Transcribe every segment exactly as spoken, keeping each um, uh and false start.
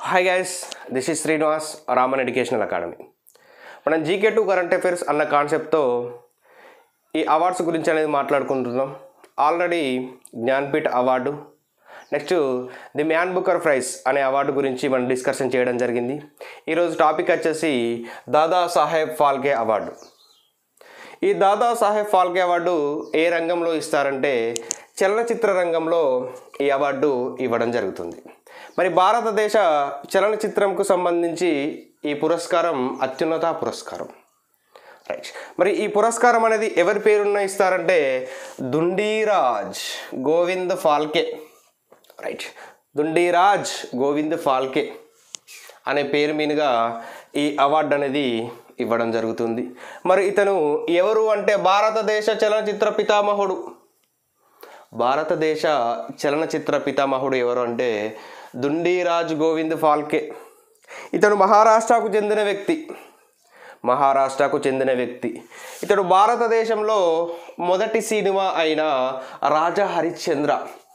Hi guys, this is Srinivas, Raman educational academy. మనం GK to current affairs అన్న కాన్సెప్ట్తో ఈ అవార్డ్స్ గురించి అనేది మాట్లాడుకుంటున్నాం. Already Jnanpith award, next the man Booker prize అనే అవార్డు గురించి మనం డిస్కషన్ చేయడం జరిగింది. ఈరోజు టాపిక్ వచ్చేసి దాదా సాహెబ్ ఫాల్కే అవార్డు. ఈ దాదా సాహెబ్ ఫాల్కే అవార్డు ఏ రంగంలో ఇస్తారంటే చలనచిత్ర రంగంలో ఈ అవార్డు ఇవ్వడం జరుగుతుంది. మరి భారతదేశ చలనచిత్రంకు సంబంధించి ఈ పురస్కారం అత్యున్నత పురస్కారం. రైట్. మరి ఈ పురస్కారం అనేది ఎవరి పేరున్న ఇస్తారంటే దుండీరాజ్ గోవింద్ ఫాల్కే. రైట్. దుండీరాజ్ గోవింద్ ఫాల్కే అనే పేరు మీదుగా ఈ అవార్డు అనేది ఇవ్వడం జరుగుతుంది. మరి ఇతను ఎవరు అంటే భారతదేశ చలనచిత్ర పితామహుడు. భారతదేశ చలనచిత్ర పితామహుడు ఎవరు అంటే దుండీరాజ్ గోవింద్ ఫాల్కే. ఇతడు మహారాష్ట్రకు చెందిన వ్యక్తి. మహారాష్ట్రకు చెందిన వ్యక్తి ఇతడు భారతదేశంలో మొదటి సినిమా అయిన రాజా హరిశ్చంద్ర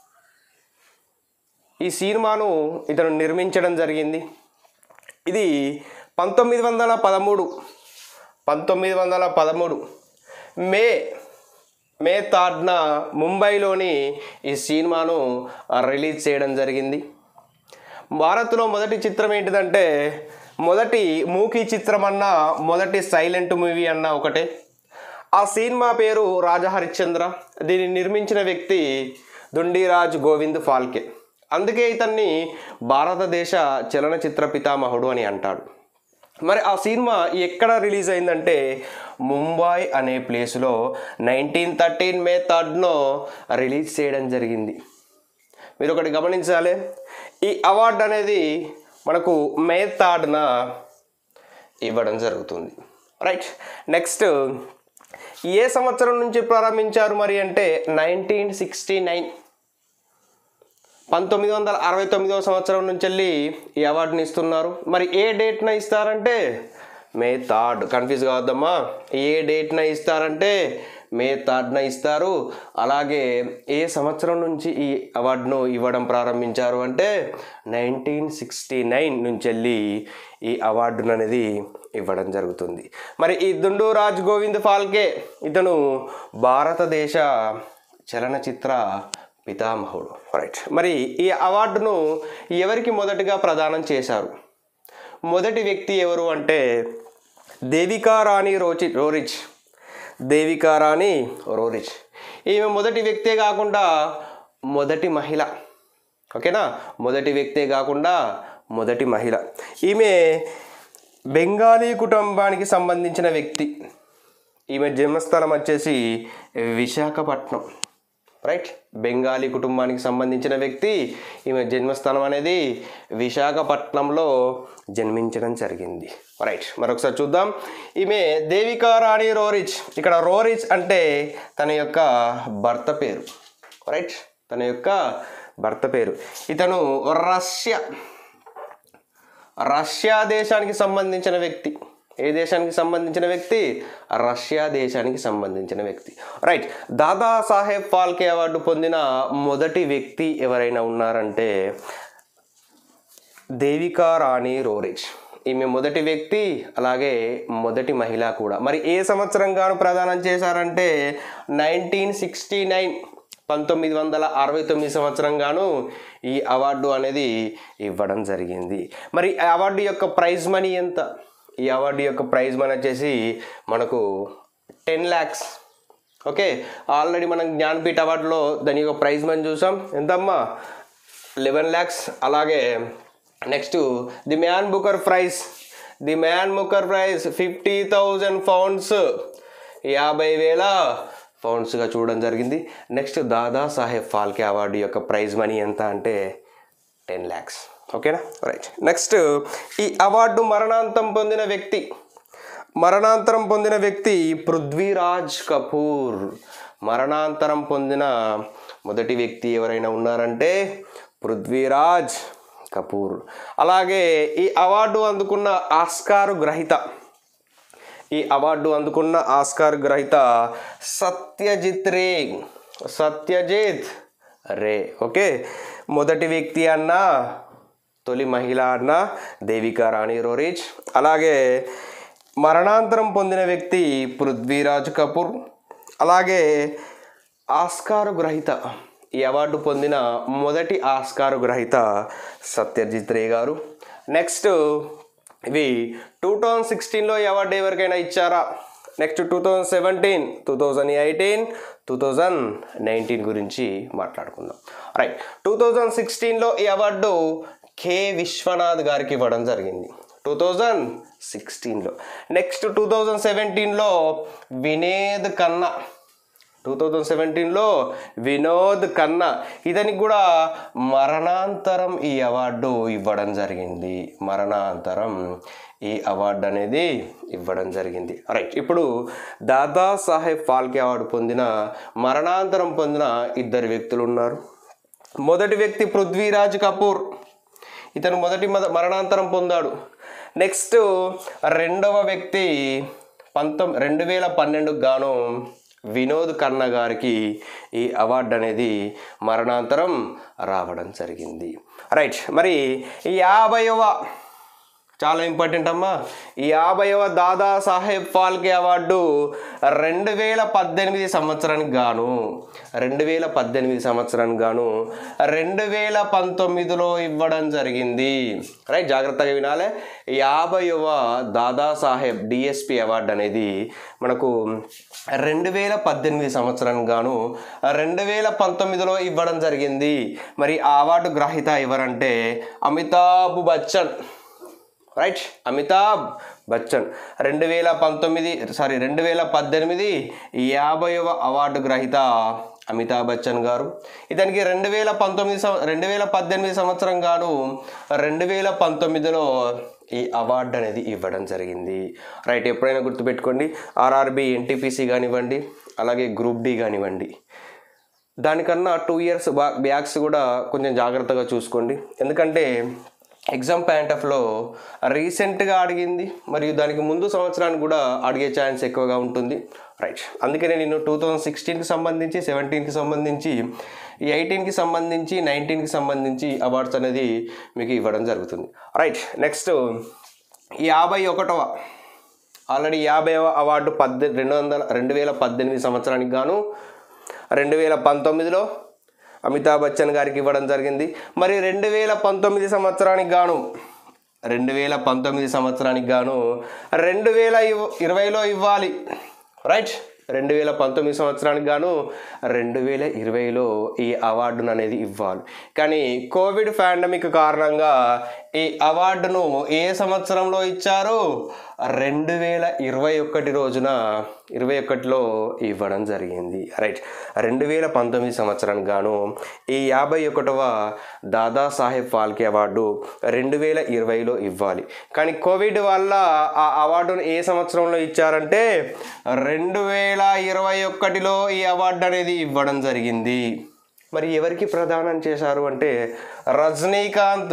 ఈ సినిమాను ఇతను నిర్మించడం జరిగింది. ఇది పంతొమ్మిది వందల పదమూడు పంతొమ్మిది వందల పదమూడు మే మే థర్డ్న ముంబైలోని ఈ సినిమాను రిలీజ్ చేయడం జరిగింది. భారత్లో మొదటి చిత్రం ఏంటిదంటే మొదటి మూకీ చిత్రం అన్న మొదటి సైలెంట్ మూవీ అన్న ఒకటే. ఆ సినిమా పేరు రాజా హరిశ్చంద్ర. దీన్ని నిర్మించిన వ్యక్తి దుండీరాజ్ గోవింద్ ఫాల్కే. అందుకే ఇతన్ని భారతదేశ చలనచిత్ర పితామహుడు అని అంటాడు. మరి ఆ సినిమా ఎక్కడ రిలీజ్ అయిందంటే ముంబై అనే ప్లేస్లో నైన్టీన్ థర్టీన్ మే థర్డ్నో రిలీజ్ చేయడం జరిగింది. మీరు ఒకటి గమనించాలి, ఈ అవార్డు అనేది మనకు మే థర్డ్న ఇవ్వడం జరుగుతుంది. రైట్. నెక్స్ట్ ఏ సంవత్సరం నుంచి ప్రారంభించారు మరి అంటే నైన్టీన్ సిక్స్టీ నైన్ పంతొమ్మిది వందల అరవై తొమ్మిదవ సంవత్సరం నుంచి వెళ్ళి ఈ అవార్డుని ఇస్తున్నారు. మరి ఏ డేట్న ఇస్తారంటే మే థర్డ్. కన్ఫ్యూజ్ కావద్దమ్మా. ఏ డేట్న ఇస్తారంటే మే థర్డ్న ఇస్తారు. అలాగే ఏ సంవత్సరం నుంచి ఈ అవార్డును ఇవ్వడం ప్రారంభించారు అంటే నైన్టీన్ సిక్స్టీ నైన్ నుంచి వెళ్ళి ఈ అవార్డును అనేది ఇవ్వడం జరుగుతుంది. మరి ఈ దుండీరాజ్ గోవింద్ ఫాల్కే ఇతను భారతదేశ చలనచిత్ర పితామహుడు. రైట్. మరి ఈ అవార్డును ఎవరికి మొదటిగా ప్రదానం చేశారు? మొదటి వ్యక్తి ఎవరు అంటే దేవికా రాణి రోచి రోరిచ్ దేవికా రాణి రోరిచ్ ఈమె మొదటి వ్యక్తే కాకుండా మొదటి మహిళ. ఓకేనా? మొదటి వ్యక్తే కాకుండా మొదటి మహిళ. ఈమె బెంగాలీ కుటుంబానికి సంబంధించిన వ్యక్తి. ఈమె జన్మస్థలం వచ్చేసి విశాఖపట్నం. రైట్. బెంగాలీ కుటుంబానికి సంబంధించిన వ్యక్తి. ఈమె జన్మస్థానం అనేది విశాఖపట్నంలో జన్మించడం జరిగింది. రైట్. మరొకసారి చూద్దాం. ఈమె దేవికా రాణి రోరిచ్. ఇక్కడ రోరిచ్ అంటే తన యొక్క భర్త పేరు. రైట్. తన యొక్క భర్త పేరు. ఇతను రష్యా రష్యా దేశానికి సంబంధించిన వ్యక్తి. ఏ దేశానికి సంబంధించిన వ్యక్తి? రష్యా దేశానికి సంబంధించిన వ్యక్తి. రైట్. దాదా సాహెబ్ ఫాల్కే అవార్డు పొందిన మొదటి వ్యక్తి ఎవరైనా ఉన్నారంటే దేవికా రాణి రోరిచ్. ఈమె మొదటి వ్యక్తి, అలాగే మొదటి మహిళ కూడా. మరి ఏ సంవత్సరం గాను ప్రదానం చేశారంటే నైన్టీన్ సిక్స్టీ నైన్ పంతొమ్మిది వందల అరవై తొమ్మిది సంవత్సరం గాను ఈ అవార్డు అనేది ఇవ్వడం జరిగింది. మరి ఈ అవార్డు యొక్క ప్రైజ్ మనీ ఎంత? ఈ అవార్డు యొక్క ప్రైజ్ మనీ వచ్చేసి మనకు టెన్ ల్యాక్స్. ఓకే. ఆల్రెడీ మనం జ్ఞాన్పీఠ్ అవార్డులో దాని యొక్క ప్రైజ్ మనీ చూసాం. ఎంతమ్మా? లెవెన్ ల్యాక్స్. అలాగే next the man Booker prize the man Booker prize fifty thousand pounds యాభై వేల పౌండ్స్గా చూడడం జరిగింది. నెక్స్ట్ దాదా సాహెబ్ ఫాల్కే అవార్డు యొక్క ప్రైజ్ మనీ ఎంత అంటే టెన్ ల్యాక్స్. ఓకేనా? రైట్. నెక్స్ట్ ఈ అవార్డు మరణాంతం పొందిన వ్యక్తి మరణాంతరం పొందిన వ్యక్తి పృథ్వీరాజ్ కపూర్. మరణాంతరం పొందిన మొదటి వ్యక్తి ఎవరైనా ఉన్నారంటే పృథ్వీరాజ్ కపూర్. అలాగే ఈ అవార్డు అందుకున్న ఆస్కార్ గ్రహీత ఈ అవార్డు అందుకున్న ఆస్కార్ గ్రహీత సత్యజిత్ రే సత్యజిత్ రే ఓకే. మొదటి వ్యక్తి అన్న తొలి మహిళ అన్న దేవికా రాణి రోరిచ్. అలాగే మరణాంతరం పొందిన వ్యక్తి పృథ్వీరాజ్ కపూర్. అలాగే ఆస్కారు గ్రహీత, ఈ అవార్డు పొందిన మొదటి ఆస్కారు గ్రహీత సత్యజిత్ రే గారు. నెక్స్ట్ ఇవి టూ థౌజండ్ సిక్స్టీన్లో ఈ అవార్డు ఎవరికైనా ఇచ్చారా? Next two thousand seventeen two thousand eighteen two thousand nineteen గురించి మాట్లాడుకుందాం. రైట్, టూ థౌజండ్ సిక్స్టీన్లో ఈ అవార్డు కె విశ్వనాథ్ గారికి ఇవ్వడం జరిగింది టూ థౌజండ్ సిక్స్టీన్లో. నెక్స్ట్ టూ థౌజండ్ సెవెంటీన్లో వినోద్ ఖన్నా, టూ థౌజండ్ సెవెంటీన్లో వినోద్ ఖన్నా, ఇతనికి కూడా మరణాంతరం ఈ అవార్డు ఇవ్వడం జరిగింది. మరణాంతరం ఈ అవార్డు అనేది ఇవ్వడం జరిగింది. రైట్, ఇప్పుడు దాదాసాహెబ్ ఫాల్కే అవార్డు పొందిన మరణాంతరం పొందిన ఇద్దరు వ్యక్తులు ఉన్నారు. మొదటి వ్యక్తి పృథ్వీరాజ్ కపూర్, ఇతను మొదటి మరణాంతరం పొందాడు. నెక్స్ట్ రెండవ వ్యక్తి పంతొమ్మిది రెండు వేల పన్నెండుకు గాను వినోద్ ఖన్నా గారికి ఈ అవార్డు అనేది మరణాంతరం రావడం జరిగింది. రైట్, మరి యాభైవ చాలా ఇంపార్టెంట్ అమ్మా, ఈ యాభైవ దాదాసాహెబ్ ఫాల్కే అవార్డు రెండు వేల పద్దెనిమిది సంవత్సరానికి గాను రెండు వేల పద్దెనిమిది సంవత్సరానికి గాను రెండు వేల పంతొమ్మిదిలో ఇవ్వడం జరిగింది. రైట్, జాగ్రత్తగా వినాలి. యాభైవ దాదాసాహెబ్ డిఎస్పి అవార్డు అనేది మనకు రెండు వేల పద్దెనిమిది సంవత్సరానికి గాను రెండు వేల పంతొమ్మిదిలో ఇవ్వడం జరిగింది. మరి ఆ అవార్డు గ్రహీత ఎవరంటే అమితాబ్ బచ్చన్. రైట్, అమితాబ్ బచ్చన్ రెండు వేల పంతొమ్మిది సారీ రెండు వేల పద్దెనిమిది యాభైవ అవార్డు గ్రహీత అమితాబ్ బచ్చన్ గారు. ఇతనికి రెండు వేల పంతొమ్మిది రెండు వేల పద్దెనిమిది సంవత్సరం గాను రెండు వేల పంతొమ్మిదిలో ఈ అవార్డు అనేది ఇవ్వడం జరిగింది. రైట్, ఎప్పుడైనా గుర్తుపెట్టుకోండి, ఆర్ఆర్బి ఎన్టీపీసీ కానివ్వండి, అలాగే గ్రూప్ డి కానివ్వండి, దానికన్నా టూ ఇయర్స్ బా బ్యాక్స్ కూడా కొంచెం జాగ్రత్తగా చూసుకోండి. ఎందుకంటే ఎగ్జామ్ పాయింట్ ఆఫ్లో రీసెంట్గా అడిగింది మరియు దానికి ముందు సంవత్సరానికి కూడా అడిగే ఛాన్స్ ఎక్కువగా ఉంటుంది. రైట్, అందుకనే నేను టూ థౌజండ్ సిక్స్టీన్కి సంబంధించి సెవెంటీన్కి సంబంధించి ఎయిటీన్కి సంబంధించి నైన్టీన్కి సంబంధించి అవార్డ్స్ అనేది మీకు ఇవ్వడం జరుగుతుంది. రైట్, నెక్స్ట్ యాభై ఒకటవ ఆల్రెడీ యాభైవ అవార్డు పద్దె రెండు వందల రెండు వేల పద్దెనిమిది సంవత్సరానికి గాను రెండు వేల పంతొమ్మిదిలో అమితాబ్ బచ్చన్ గారికి ఇవ్వడం జరిగింది. మరి రెండు వేల పంతొమ్మిది సంవత్సరానికి గాను రెండు వేల పంతొమ్మిది సంవత్సరానికి గాను రెండు వేల ఇరవైలో ఇవ్వాలి. రైట్, రెండు వేల పంతొమ్మిది సంవత్సరానికి గాను రెండు వేల ఇరవైలో ఈ అవార్డును అనేది ఇవ్వాలి. కానీ కోవిడ్ పాండమిక్ కారణంగా ఈ అవార్డును ఏ సంవత్సరంలో ఇచ్చారు? రెండు వేల ఇరవై ఒకటి రోజున ఇరవై ఒకటిలో ఇవ్వడం జరిగింది. రైట్, రెండు వేల పంతొమ్మిది సంవత్సరానికి గాను ఈ యాభై ఒకటవ దాదాసాహెబ్ ఫాల్కే అవార్డు రెండు వేల ఇరవైలో ఇవ్వాలి. కానీ కోవిడ్ వల్ల ఆ అవార్డును ఏ సంవత్సరంలో ఇచ్చారంటే రెండు వేల ఇరవై ఒకటిలో ఈ అవార్డు అనేది ఇవ్వడం జరిగింది. మరి ఎవరికి ప్రదానం చేశారు అంటే రజనీకాంత్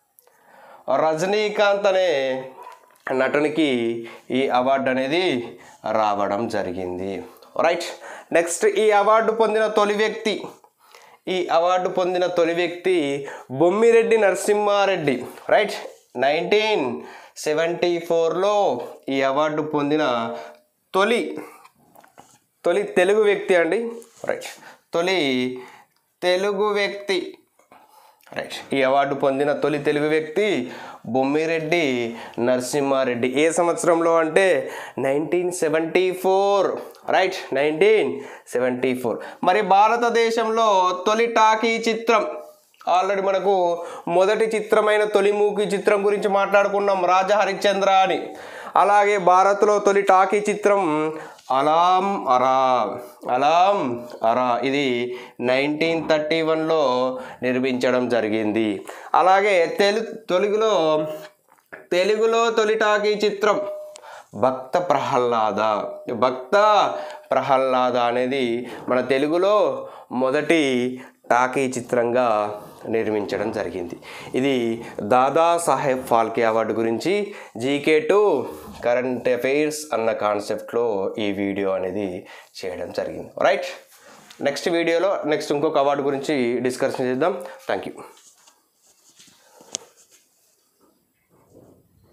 రజనీకాంత్ అనే నటునికి ఈ అవార్డు అనేది రావడం జరిగింది. రైట్, నెక్స్ట్ ఈ అవార్డు పొందిన తొలి వ్యక్తి ఈ అవార్డు పొందిన తొలి వ్యక్తి Bommireddy Narasimhareddy. Right, nineteen seventy ఫోర్లో ఈ అవార్డు పొందిన తొలి తొలి తెలుగు వ్యక్తి అండి. రైట్, తొలి తెలుగు వ్యక్తి రైట్ ఈ అవార్డు పొందిన తొలి తెలుగు వ్యక్తి బొమ్మిరెడ్డి నరసింహారెడ్డి. ఏ సంవత్సరంలో అంటే nineteen seventy four right nineteen seventy four మరి భారతదేశంలో తొలి టాకీ చిత్రం ఆల్రెడీ మనకు మొదటి చిత్రమైన తొలి మూకీ చిత్రం గురించి మాట్లాడుకున్నాం, రాజా హరిశ్చంద్ర అని. అలాగే భారత్లో తొలి టాకీ చిత్రం అలాం అరా అలాం అరా ఇది నైన్టీన్ థర్టీ వన్లో నిర్మించడం జరిగింది. అలాగే తెలు తెలుగులో తెలుగులో తొలి టాకీ చిత్రం భక్త ప్రహ్లాద భక్త ప్రహ్లాద అనేది మన తెలుగులో మొదటి టాకీ చిత్రంగా నిర్మించడం జరిగింది. ఇది దాదాసాహెబ్ ఫాల్కే అవార్డు గురించి జీకే టు కరెంట్ అఫైర్స్ అన్న కాన్సెప్ట్లో ఈ వీడియో అనేది చేయడం జరిగింది. రైట్, నెక్స్ట్ వీడియోలో నెక్స్ట్ ఇంకొక అవార్డు గురించి డిస్కషన్ చేద్దాం. Thank you.